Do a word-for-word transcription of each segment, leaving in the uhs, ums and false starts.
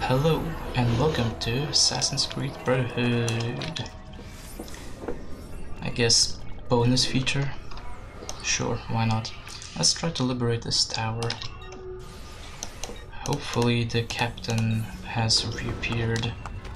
Hello and welcome to Assassin's Creed Brotherhood. I guess bonus feature? Sure, why not? Let's try to liberate this tower. Hopefully the captain has reappeared.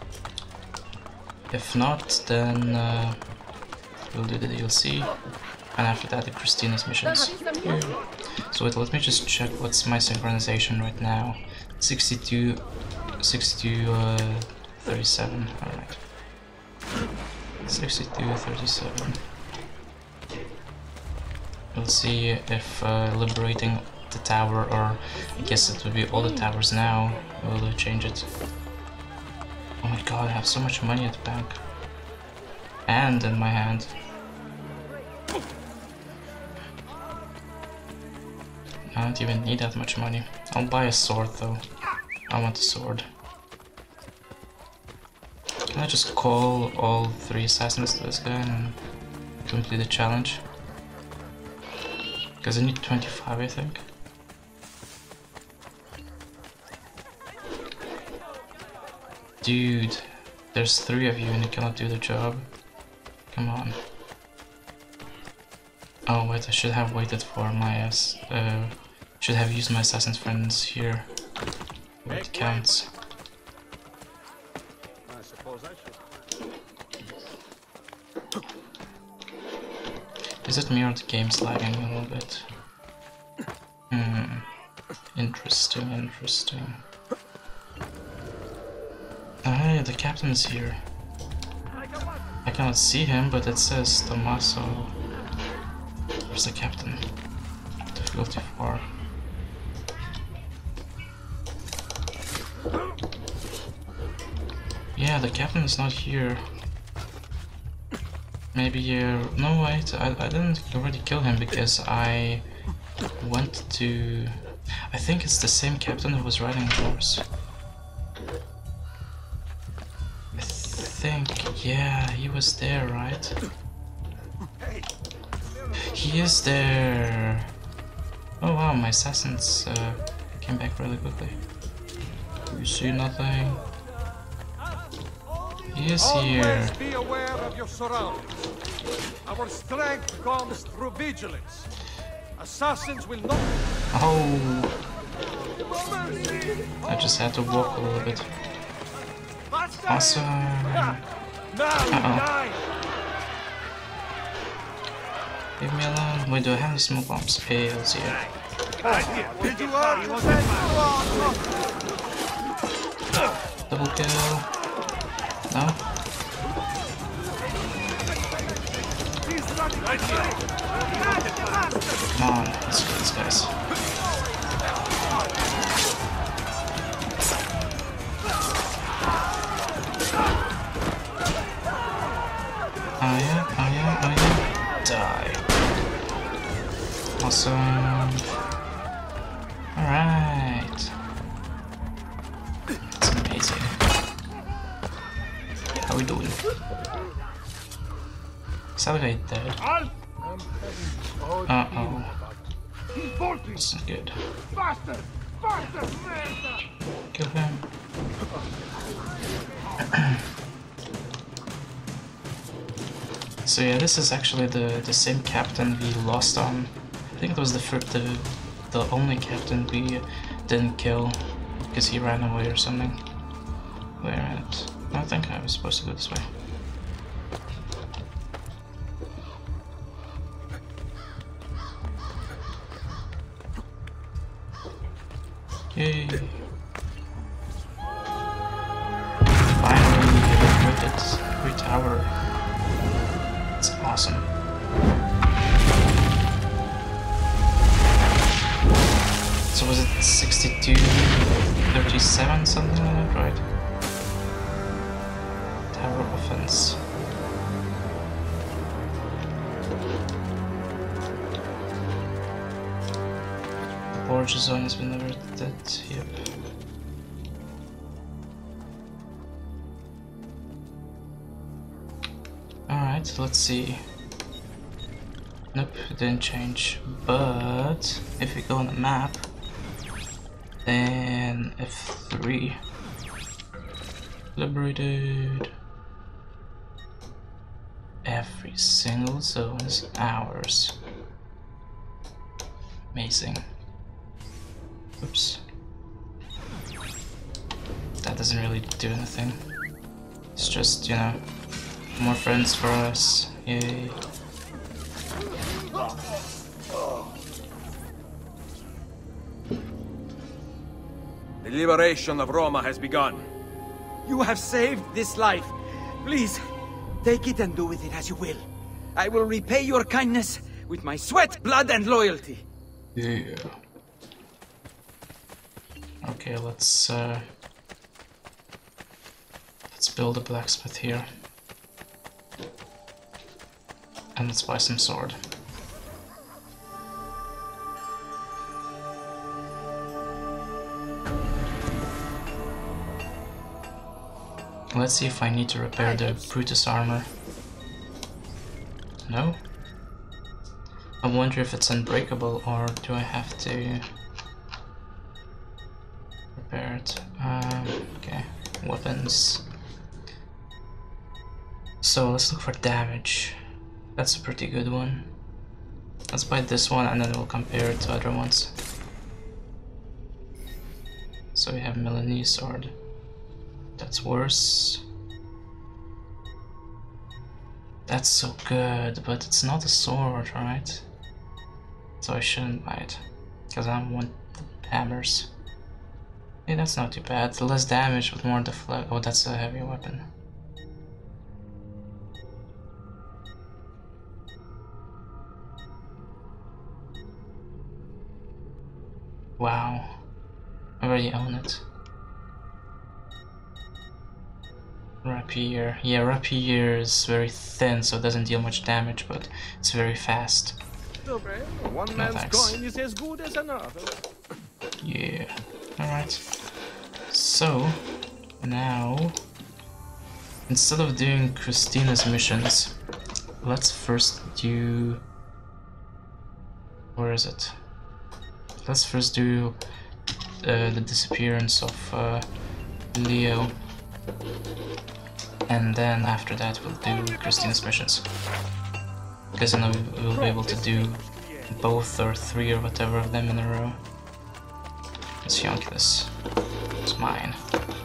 If not, then uh, we'll do the D L C. And after that the Christina's missions. Yeah. So wait, let me just check what's my synchronization right now. sixty-two, sixty-two, uh, thirty-seven, alright. sixty-two, thirty-seven. We'll see if uh, liberating the tower, or I guess it would be all the towers now, will change it. Oh my god, I have so much money at the bank. And in my hand. I don't even need that much money. I'll buy a sword though. I want a sword. Can I just call all three assassins to this guy and complete the challenge? Because I need twenty-five, I think. Dude, there's three of you and you cannot do the job. Come on. Oh wait, I should have waited for my ass. Uh, should have used my assassin's friends here. It counts. I suppose I should. Is it me or the game's lagging a little bit? Hmm. Interesting, interesting. Oh hey, the captain's here. I cannot see him, but it says Tommaso. Where's the captain? Difficulty four. Yeah, the captain is not here. Maybe uh, no wait, I, I didn't already kill him because I went to... I think it's the same captain who was riding the horse. I think, yeah, he was there, right? He is there! Oh wow, my assassins uh, came back really quickly. You see nothing? He is here. Always be aware of your surroundings. Our strength comes through vigilance. Assassins will not... Oh! I just had to walk a little bit. Awesome! Uh-oh. Leave me alone. Wait, do I have any smoke bombs? Hey, let's see it. Double kill. No? Come on, let's kill these guys. Oh yeah, oh yeah, oh yeah. Die. Awesome. Alright. That's amazing. How we doing? Salivate dead. Uh oh. That's not good. Kill him. So yeah, this is actually the the same captain we lost on. I think it was the first, the the only captain we didn't kill because he ran away or something. Wait a minute. I think I was supposed to go this way. Yay! Finally, we liberated every tower. It's awesome. So was it sixty-two, thirty-seven, something like that, right? Tower offense. The border zone has been liberated. Yep. Alright, let's see. Nope, it didn't change. But if we go on the map, then F three. Liberated. Every single zone is ours. Amazing. Oops. That doesn't really do anything. It's just, you know, more friends for us. Yay. The liberation of Roma has begun. You have saved this life. Please, take it and do with it as you will. I will repay your kindness with my sweat, blood, and loyalty. Yeah. Okay, let's uh, let's build a blacksmith here, and let's buy some sword. Let's see if I need to repair the Brutus armor. No? I wonder if it's unbreakable or do I have to repair it. Um, okay, weapons. So let's look for damage. That's a pretty good one. Let's buy this one and then we'll compare it to other ones. So we have Milanese sword. That's worse. That's so good, but it's not a sword, right? So I shouldn't buy it, because I want the hammers. Hey, that's not too bad. Less damage with more deflect. Oh, that's a heavy weapon. Wow. I already own it. Rapier. Yeah, rapier is very thin, so it doesn't deal much damage, but it's very fast. One No, man's thanks. coin is as good as another. Yeah. Alright. So, now, instead of doing Christina's missions, let's first do... Where is it? Let's first do uh, the disappearance of uh, Leo. And then after that we'll do Christina's missions. Because you know we'll be able to do both or three or whatever of them in a row. Let's yank this. It's mine.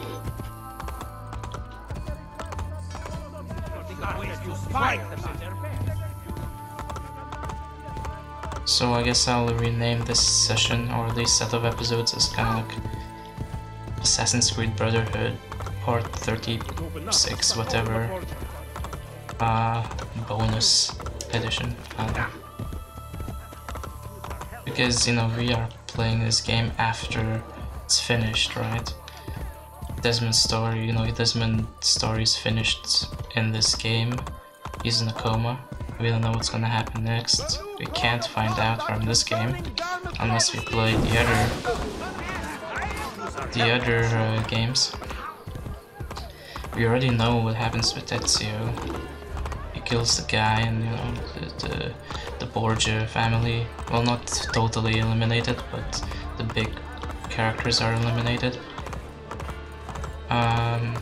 So I guess I'll rename this session or this set of episodes as kind of like Assassin's Creed Brotherhood Part thirty-six, whatever, uh, bonus edition, I don't know. Because, you know, we are playing this game after it's finished, right? Desmond's story, you know, Desmond's story is finished in this game. He's in a coma. We don't know what's gonna happen next. We can't find out from this game unless we play the other, the other uh, games. We already know what happens with Ezio. He kills the guy and, you know, the, the, the Borgia family. Well, not totally eliminated, but the big characters are eliminated. Um,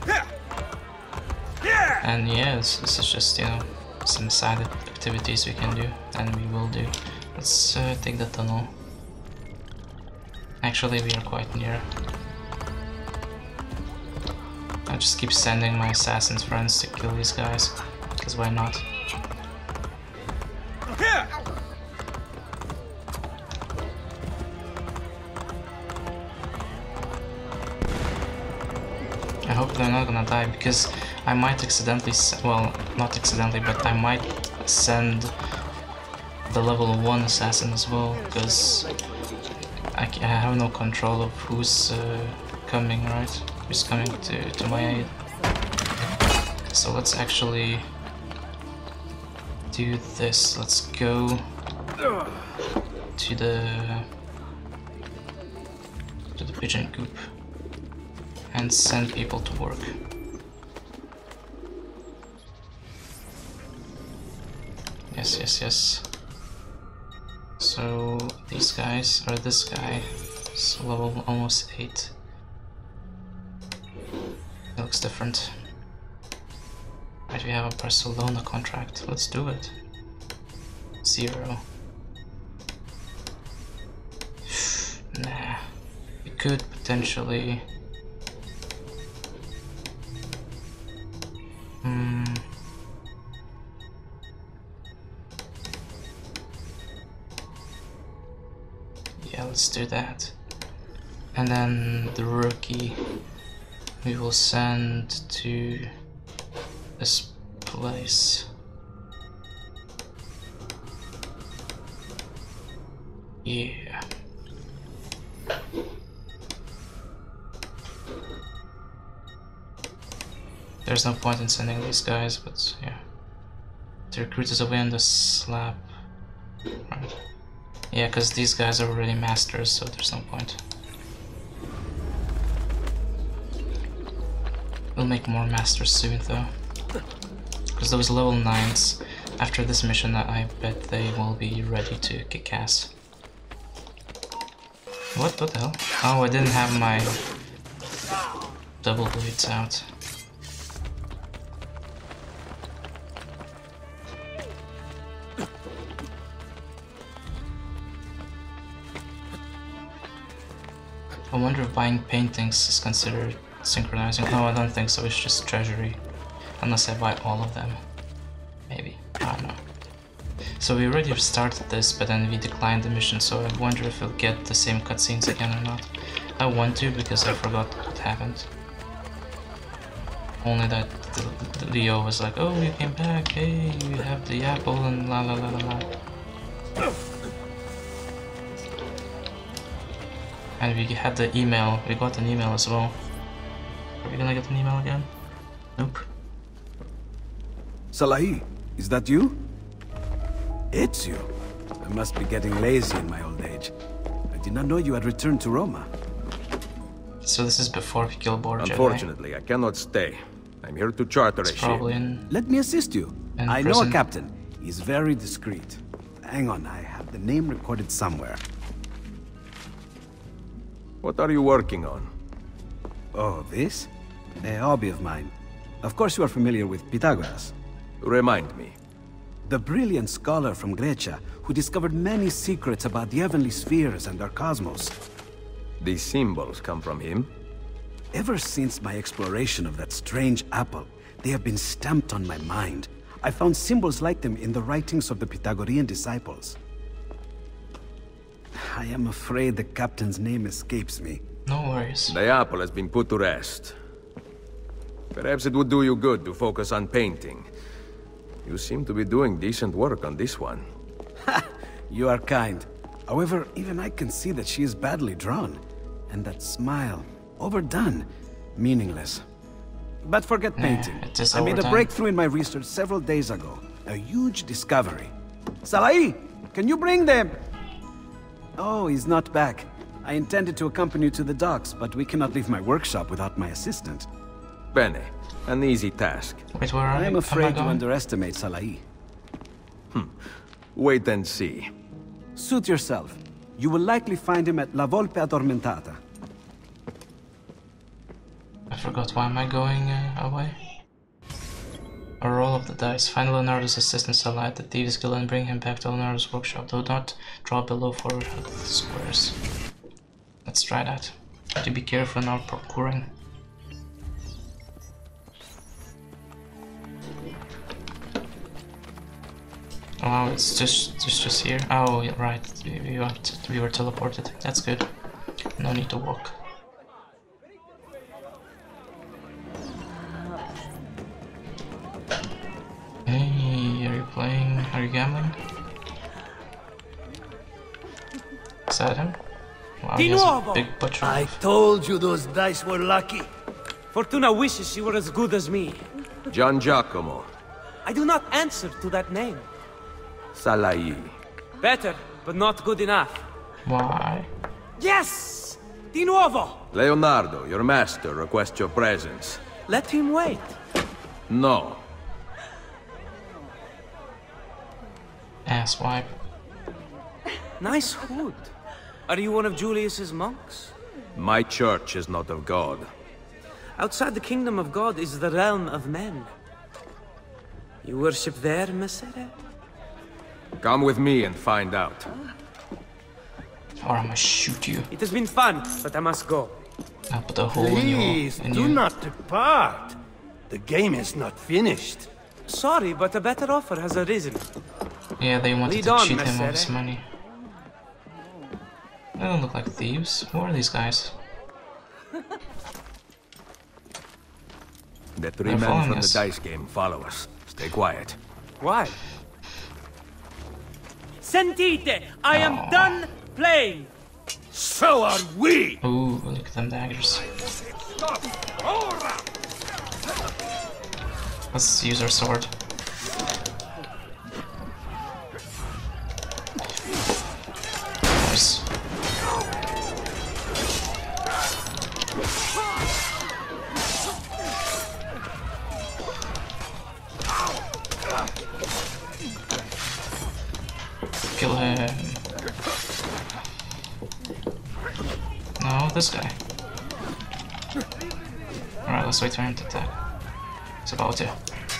and yeah, this, this is just, you know, some side activities we can do, and we will do. Let's uh, take the tunnel. Actually, we are quite near. I just keep sending my assassin's friends to kill these guys, because why not? I hope they're not gonna die, because I might accidentally, well, not accidentally, but I might send the level one assassin as well, because I, I have no control of who's uh, coming, right? Who's coming to, to my aid. So let's actually do this. Let's go to the to the pigeon coop and send people to work. Yes, yes, yes. So these guys, or this guy, is level almost eight. It looks different. Right, we have a Barcelona contract. Let's do it. Zero. Nah. We could potentially... Hmm... Yeah, let's do that. And then the rookie we will send to this place. Yeah. There's no point in sending these guys, but yeah. The recruit is away on the slab. Right. Yeah, because these guys are already masters, so there's no point. We'll make more masters soon though. Because those level nines, after this mission, I bet they will be ready to kick ass. What, what the hell? Oh, I didn't have my double blades out. I wonder if buying paintings is considered synchronizing. No, I don't think so, it's just treasury. Unless I buy all of them. Maybe. I don't know. So we already started this, but then we declined the mission, so I wonder if we'll get the same cutscenes again or not. I want to, because I forgot what happened. Only that the, the Leo was like, oh, you came back, hey, you have the apple, and la la la la la. And we had the email, we got an email as well. Are we gonna get an email again? Nope. Salahi, is that you? It's you. I must be getting lazy in my old age. I did not know you had returned to Roma. So this is before we kill Borgia. Unfortunately, I cannot stay. I'm here to charter it's a probably ship. in Let me assist you. in I prison. know a captain. He's very discreet. Hang on, I have the name recorded somewhere. What are you working on? Oh, this? A hobby of mine. Of course you are familiar with Pythagoras. Remind me. The brilliant scholar from Grecia who discovered many secrets about the heavenly spheres and our cosmos. These symbols come from him? Ever since my exploration of that strange apple, they have been stamped on my mind. I found symbols like them in the writings of the Pythagorean disciples. I am afraid the captain's name escapes me. No worries. The apple has been put to rest. Perhaps it would do you good to focus on painting. You seem to be doing decent work on this one. Ha! You are kind. However, even I can see that she is badly drawn. And that smile, overdone, meaningless. But forget Nah, painting. it is I made a overdone. breakthrough in my research several days ago. A huge discovery. Salahi, can you bring them? Oh, he's not back. I intended to accompany you to the docks, but we cannot leave my workshop without my assistant. Bene, an easy task. Wait, where are I you? am Am I afraid you going? underestimate Salahi. Wait and see. Suit yourself. You will likely find him at La Volpe Addormentata. I forgot, why am I going uh, away? A roll of the dice. Find Leonardo's assistant Salah at the Thieves Guild and bring him back to Leonardo's workshop. Do not draw below four health squares. Let's try that. Have to be careful in our procuring. Oh, it's just just just here. Oh, yeah, right. We, we, were t we were teleported. That's good. No need to walk. Hey, are you playing? Are you gambling? Is that him? Wow, he has a big butcher I knife. told you those dice were lucky. Fortuna wishes she were as good as me. Gian Giacomo. I do not answer to that name. Salahi. Better, but not good enough. Why? Yes! Di nuovo! Leonardo, your master, requests your presence. Let him wait. No. Asswipe. Nice hood. Are you one of Julius's monks? My church is not of God. Outside the kingdom of God is the realm of men. You worship there, Messere? Come with me and find out. Or I'm gonna shoot you. It has been fun, but I must go. I'll put a hole in your... Please, in do you. not depart. The game is not finished. Sorry, but a better offer has arisen. Yeah, they wanted Lead to on, cheat him of his Messere. money. They don't look like thieves. Who are these guys? The three They're men following from us. the dice game follow us. Stay quiet. Why? Sentite! I am Oh. done playing! So are we! Ooh, look at them daggers. Let's use our sword. Nice. Kill him. No, this guy. Alright, let's wait for him to attack. It's about to.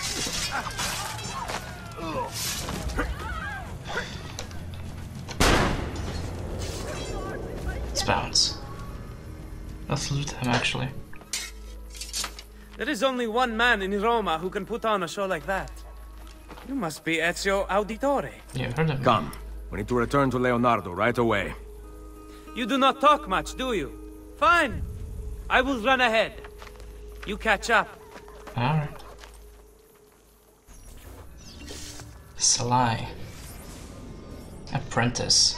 Let's bounce. Let's loot him actually. There is only one man in Roma who can put on a show like that. You must be Ezio Auditore. Yeah, heard of him. Come. We need to return to Leonardo right away. You do not talk much, do you? Fine. I will run ahead. You catch up. Alright. Salai. Apprentice.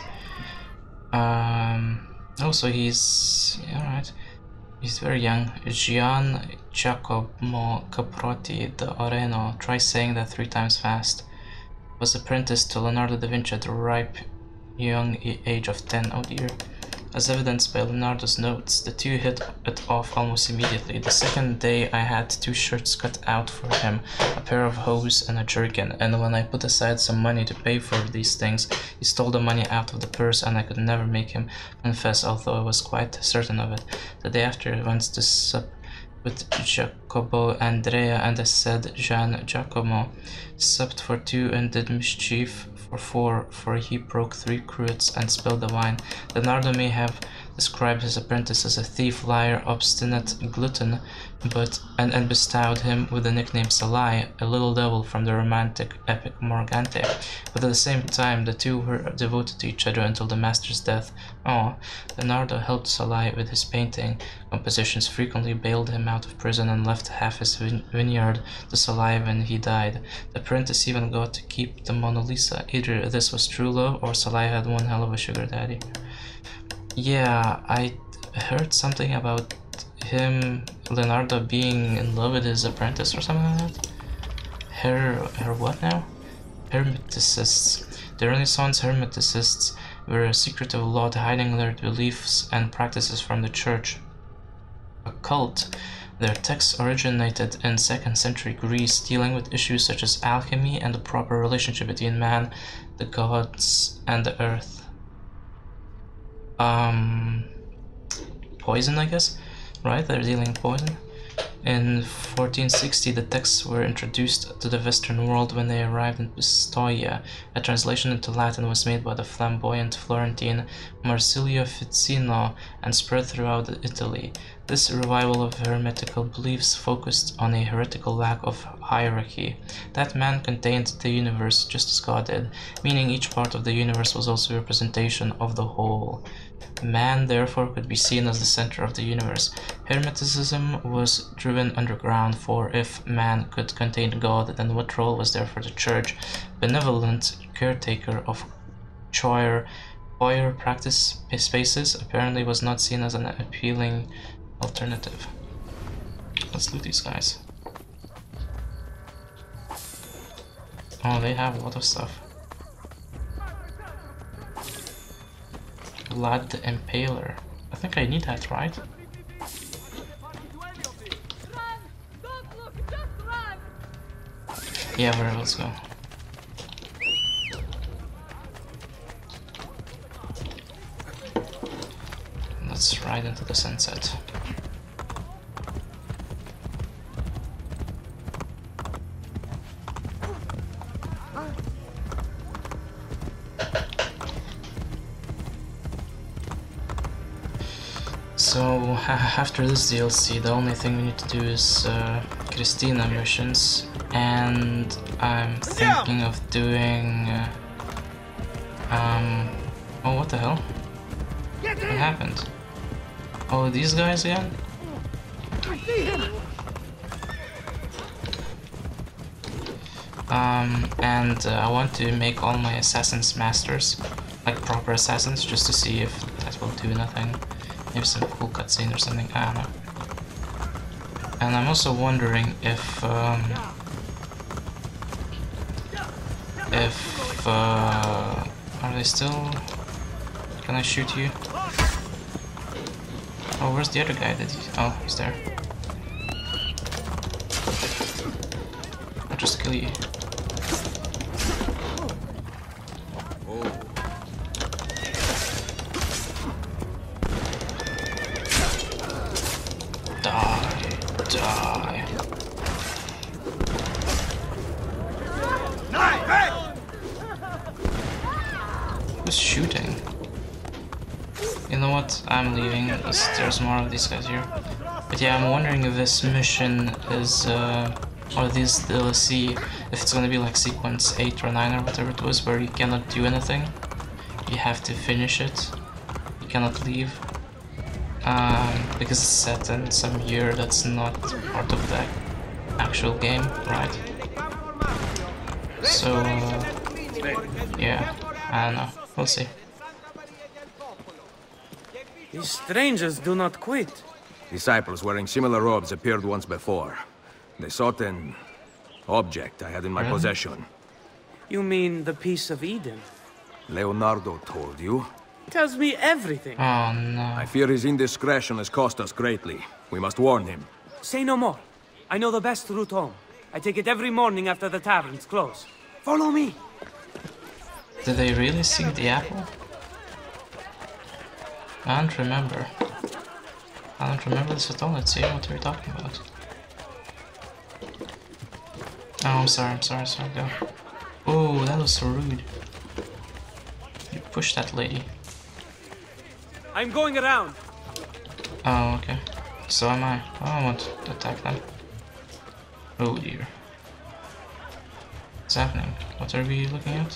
Um. Also, he's alright. He's very young. Gian Giacomo Caprotti de Oreno. Try saying that three times fast. Was apprenticed to Leonardo da Vinci at the ripe young age of ten. Oh dear. As evidenced by Leonardo's notes, the two hit it off almost immediately. The second day I had two shirts cut out for him, a pair of hose and a jerkin, and when I put aside some money to pay for these things, he stole the money out of the purse and I could never make him confess, although I was quite certain of it. The day after I went to sup with Jacopo Andrea and I said Gian Giacomo supped for two and did mischief for four, for he broke three cruets and spilled the wine. Leonardo may have described his apprentice as a thief, liar, obstinate glutton, but and, and bestowed him with the nickname Salai, a little devil from the romantic epic Morgante. But at the same time, the two were devoted to each other until the master's death. Oh, Leonardo helped Salai with his painting compositions, frequently bailed him out of prison, and left half his vine vineyard to Salai when he died. The apprentice even got to keep the Mona Lisa. Either this was true love, or Salai had one hell of a sugar daddy. Yeah, I heard something about him, Leonardo, being in love with his apprentice or something like that. Her, her what now? Hermeticists. The Renaissance Hermeticists were a secretive lot hiding their beliefs and practices from the church. A cult. Their texts originated in second century Greece, dealing with issues such as alchemy and the proper relationship between man, the gods, and the earth. Um, poison, I guess, right? They're dealing poison. In fourteen sixty, the texts were introduced to the Western world when they arrived in Pistoia. A translation into Latin was made by the flamboyant Florentine Marsilio Ficino and spread throughout Italy. This revival of hermetical beliefs focused on a heretical lack of hierarchy. That man contained the universe just as God did, meaning each part of the universe was also a representation of the whole. Man, therefore, could be seen as the center of the universe. Hermeticism was driven underground, for if man could contain God, then what role was there for the church? Benevolent caretaker of choir, choir practice spaces apparently was not seen as an appealing alternative. Let's loot these guys. Oh, they have a lot of stuff. Vlad the Impaler. I think I need that, right? Yeah, where let's go. Let's ride into the sunset. after this D L C, the only thing we need to do is uh, Christina missions, and I'm thinking of doing. Uh, um. Oh, what the hell? What happened? Oh, these guys again? Um, and uh, I want to make all my assassins masters, like proper assassins, just to see if that will do nothing. Maybe some cool cutscene or something, I don't know. And I'm also wondering if, um, if, uh, are they still, can I shoot you? Oh, where's the other guy? Did he, oh, he's there. I'll just kill you. Shooting. You know what? I'm leaving. There's, there's more of these guys here. But yeah, I'm wondering if this mission is, uh, or this D L C, if it's gonna be like sequence eight or nine or whatever it was, where you cannot do anything. You have to finish it. You cannot leave. Um, because it's set in some year that's not part of the actual game, right? So, uh, yeah, I don't know. We'll see. These strangers do not quit. Disciples wearing similar robes appeared once before. They sought an object I had in my Really? possession. You mean the piece of Eden? Leonardo told you? Tells me everything. Oh no. I fear his indiscretion has cost us greatly. We must warn him. Say no more. I know the best route home. I take it every morning after the taverns close. Follow me. Did they really see the apple? I don't remember. I don't remember this at all. Let's see what we're talking about. Oh, I'm sorry, I'm sorry, sorry, go. Oh, that was so rude. You pushed that lady. I'm going around. Oh, okay. So am I. Oh, I want to attack them. Oh dear. What's happening? What are we looking at?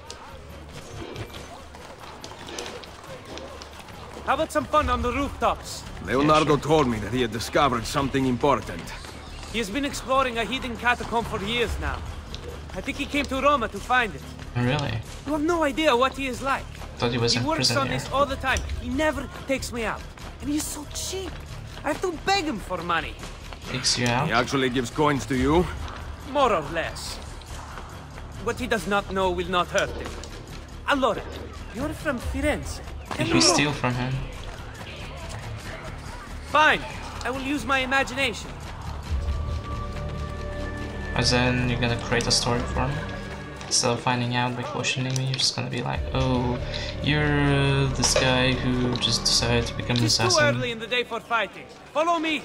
How about some fun on the rooftops? Leonardo Yeah, sure. told me that he had discovered something important. He has been exploring a hidden catacomb for years now. I think he came to Roma to find it. Really? You have no idea what he is like. Thought he was He in works prison on here. this all the time. He never takes me out. And he's so cheap. I have to beg him for money. Takes you out? He actually gives coins to you? More or less. What he does not know will not hurt him. Allora, you're from Firenze. Tell Did me we more. steal from him? Fine. I will use my imagination. As in, you're gonna create a story for him? Instead of finding out by questioning me, you're just gonna be like, oh, you're uh, this guy who just decided to become an It's too assassin. early in the day for fighting. Follow me.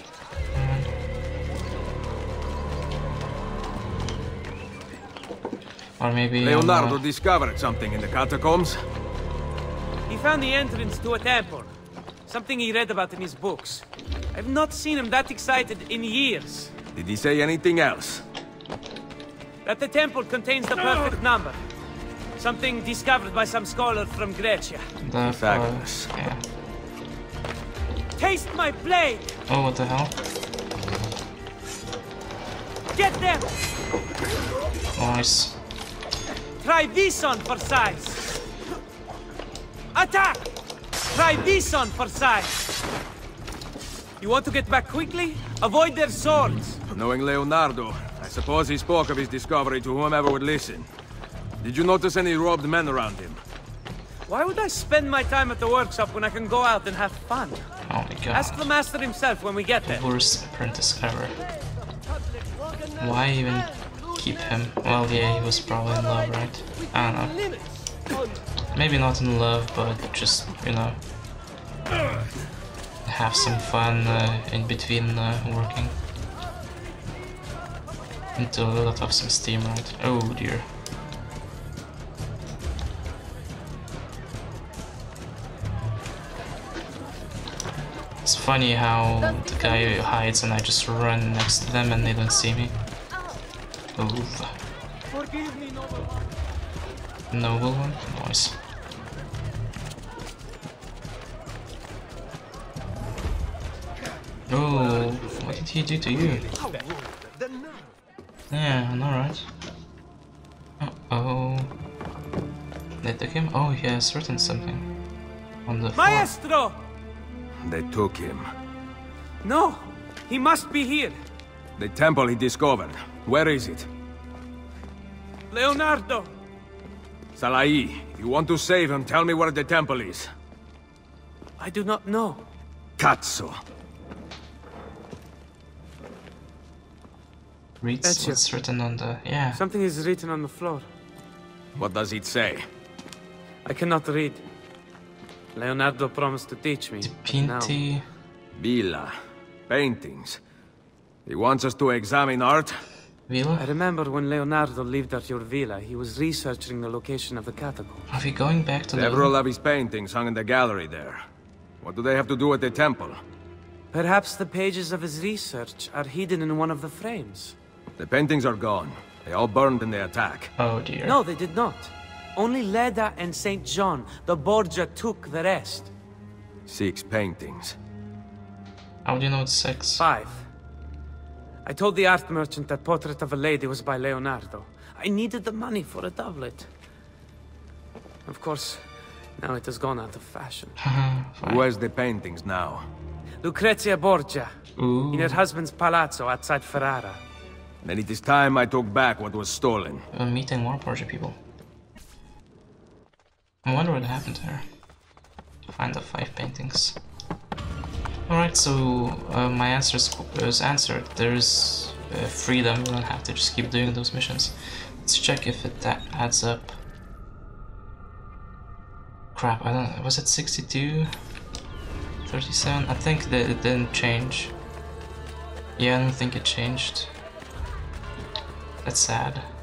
Or maybe Leonardo um, uh, discovered something in the catacombs? He found the entrance to a temple. Something he read about in his books. I've not seen him that excited in years. Did he say anything else? That the temple contains the perfect number. Something discovered by some scholar from Grecia. the uh, Pythagoras. yeah. Taste my blade! Oh, what the hell? Get them! Nice. Try this on for size. Attack! Try this on for size. You want to get back quickly? Avoid their swords. Knowing Leonardo, I suppose he spoke of his discovery to whomever would listen. Did you notice any robed men around him? Why would I spend my time at the workshop when I can go out and have fun? Oh my god. Ask the master himself when we get there. Worst apprentice ever. Why even keep him? Well, yeah, he was probably in love, right? I don't know. Maybe not in love, but just, you know, have some fun uh, in between uh, working. Need to let off some steam, right? Oh dear. It's funny how the guy hides and I just run next to them and they don't see me. Oof. Forgive me, noble one. Noble one? Nice. Oh, what did he do to you? Yeah, I know, right? Uh-oh. They took him? Oh, he has written something on the floor. Maestro! They took him. No, he must be here. The temple he discovered. Where is it? Leonardo! Salai, if you want to save him, tell me where the temple is. I do not know. Cazzo. Reads That's what's written on the... yeah. Something is written on the floor. What does it say? I cannot read. Leonardo promised to teach me. but now- Pinti... Villa. Paintings. He wants us to examine art? I Villa? remember when Leonardo lived at your villa, he was researching the location of the catacomb. Are we going back to the... Several of his paintings hung in the gallery there. What do they have to do with the temple? Perhaps the pages of his research are hidden in one of the frames. The paintings are gone. They all burned in the attack. Oh dear. No, they did not. Only Leda and Saint John, the Borgia, took the rest. Six paintings. How do you know it's six? Five. I told the art merchant that Portrait of a Lady was by Leonardo. I needed the money for a doublet. Of course, now it has gone out of fashion. Who has the paintings now? Lucrezia Borgia, Ooh. in her husband's palazzo outside Ferrara. Then it is time I took back what was stolen. I'm meeting more Borgia people. I wonder what happened to her. Find the five paintings. Alright, so uh, my answer is answered. There's uh, freedom, we don't have to just keep doing those missions. Let's check if it that adds up. Crap, I don't know, was it sixty-two? thirty-seven? I think that it didn't change. Yeah, I don't think it changed. That's sad.